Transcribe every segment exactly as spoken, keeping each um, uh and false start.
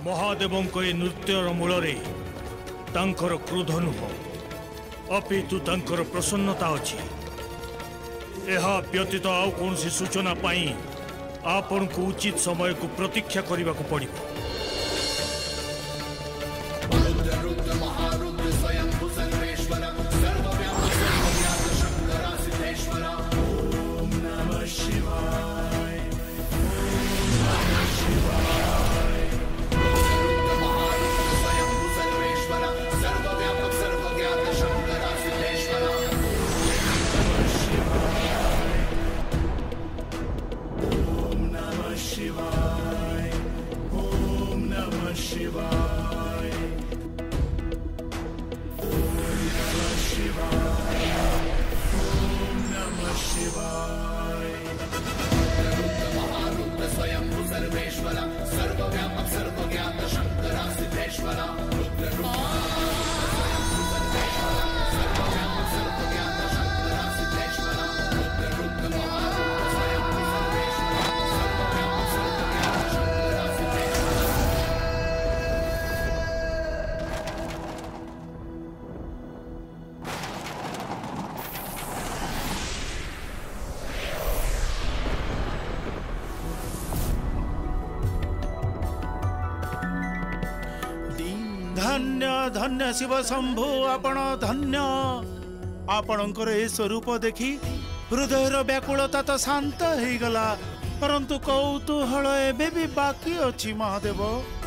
महादेवों ए नृत्यर मूल तांकर क्रोध नुह अपितु तांकर प्रसन्नता अच्छी। यह व्यतीत आउ कौन सी सूचना पाई आपण को उचित समय को प्रतीक्षा करने को पड़ो। धन्य धन्य शिव शंभु आपण धन्य। आपणकर ए स्वरूप देखी हृदयर व्याकुलता तो शांत हो गला, परंतु कौतूहल एबे भी बाकी अछि महादेव।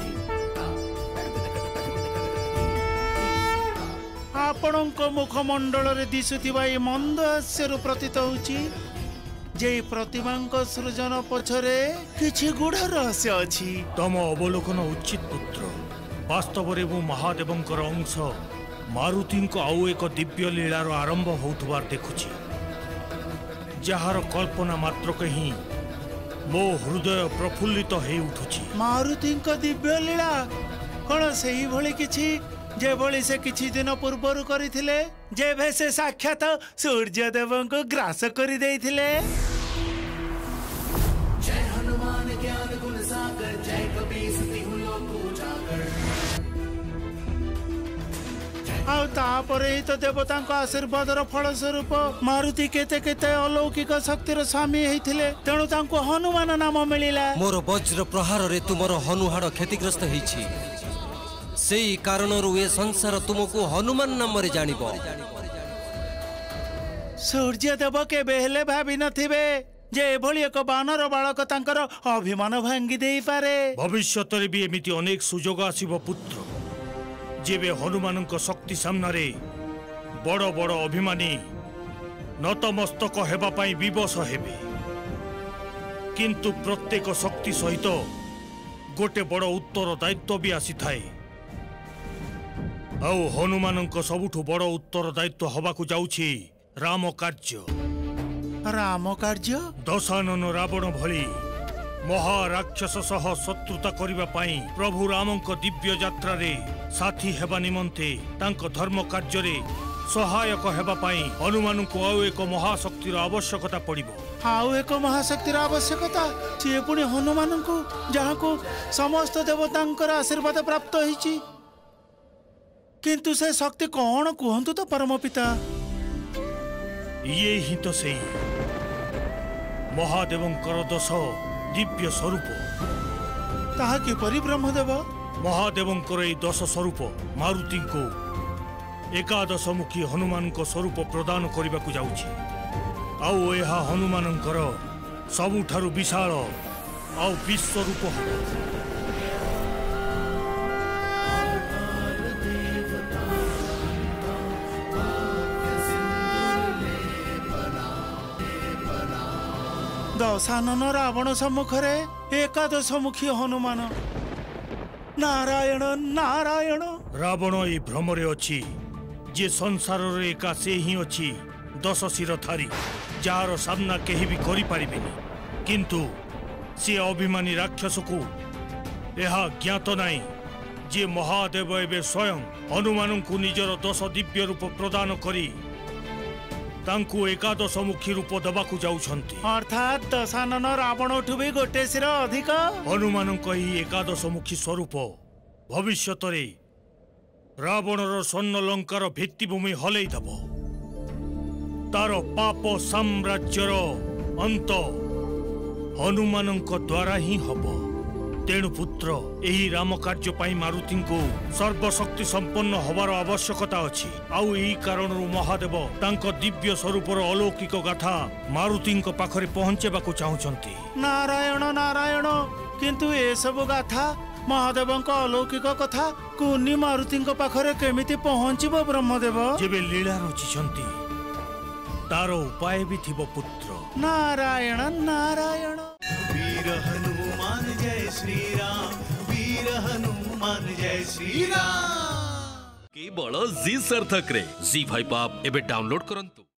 आपणक मुखमंडल रे दिशुथिबा ए मंद हास्यरु प्रतीत होछि जे प्रतिमांक सृजन पछरे किछि गूढ़ रहस्य अछि। तम अवलोकन उचित पुत्र। वास्तव में मु महादेवंकर अंश मारुति आउ एक दिव्य लीलार आरंभ होउथबार देखुछि, जार कल्पना मात्र कहीं मो हृदय प्रफुल्लित हो उठुछि। मारुति दिव्य लीला कौन से भली किछि जे भली से किछि दिन पूर्वर करथिले, जेबे से साक्षात सूर्यदेव को ग्रास करि देथिले। जय हनुमान ज्ञान गुण सागर, जय कपीस तिहु लोक उजागर। आउ तापरे ही तो देवता आशीर्वाद फल स्वरूप मारुति केते केते अलौकिक शक्तिर स्वामी होइथिले, तेणु तांको हनुमान नाम मिलिला। मोर वज्र प्रहार रे तुमर हनुहाड़ क्षतिग्रस्त होइछि, सेई कारणरु ए संसार तुमको हनुमान नाम रे जानिबो। सूर्यदेव के बेहले भाभी नथिबे जे एभली एक बानर बालक तांकर अभिमान भांगी देई पारे। भविष्यत रे भी एमिति अनेक सुजोग आसीबो पुत्र, जेबे हनुमान शक्ति सामने बड़ बड़ अभिमानी नतमस्तक हेबा पाई विवश हेबे, किंतु प्रत्येक शक्ति सहित गोटे बड़ उत्तर दायित्व भी आसी थाए। आउ हनुमान सबुठु बड़ उत्तर दायित्व हबाकू जाउछि राम कार्य। राम कार्य? दशानन रावण भली महाराक्षस सह शत्रुता करिबा पाई प्रभु रामंक दिव्य यात्रा रे साथी हेबा निमंते तांक धर्म कार्य रे सहायक हेबा पाई हनुमान को आउ एक महाशक्तिर आवश्यकता पड़िबो। आउ एक महाशक्तिर आवश्यकता? सी पुणी हनुमान को जहाँ को समस्त देवतांकर आशीर्वाद प्राप्त होइछि, किंतु से शक्ति कौन कहतु तो परम पिता। ये ही तो सही महादेवंकर दश दिव्य स्वरूप। ताहा किपरि ब्रह्मदेव? महादेवंकर ए दश स्वरूप मारुति को एकादश मुखी हनुमान को स्वरूप प्रदान करने को जाउछि। आउ एहा हनुमानंकर सबुठारु विशाल आउ विश्वरूप हबो। दशानन रावण सम्मुखरे एकादश मुखी हनुमान। नारायण नारायण। रावण ए भ्रमरे अछि जे संसार रे एका से ही अछि दश शिरधारी, जार सामना केही भी करि पारिबेनी, किंतु से अभिमानी राक्षस को यह ज्ञात नाई जे महादेव एवं स्वयं हनुमान को निजर दश दिव्य रूप प्रदान करी तांकु एकादश मुखी रूप दबाकू जाउछंती। अर्थात दशानन रावण ठु भी गोटे शिर अधिक। हनुमान एकादश मुखी स्वरूप भविष्यत रावणर स्वर्ण लंकार भित्तिभूमि हलई दब तार पाप साम्राज्यर अंत हनुमान द्वारा ही हब। तेणु पुत्र एही राम कार्य पाई मारुति को सर्वशक्ति संपन्न हबार आवश्यकता अछि। आउ एही कारण महादेव तांको दिव्य स्वरूपर अलौकिक गाथा मारुति पाखरे पहुंचेबाकू चाहुचंती। नारायण नारायण किंतु ए सब गाथा महादेवंको अलौकिक कथा कुनी मारुति पाखरे केमिति पहुंचीबो ब्रह्मदेव? जेबे लीला रचिछंती तार उपाय भी थिबो पुत्र। नारायण नारायण। वीर हनुमान जय श्री राम, वीर हनुमान जय श्री राम। केवल जी सार्थक रे जी फाइव आप एबे डाउनलोड करंतु।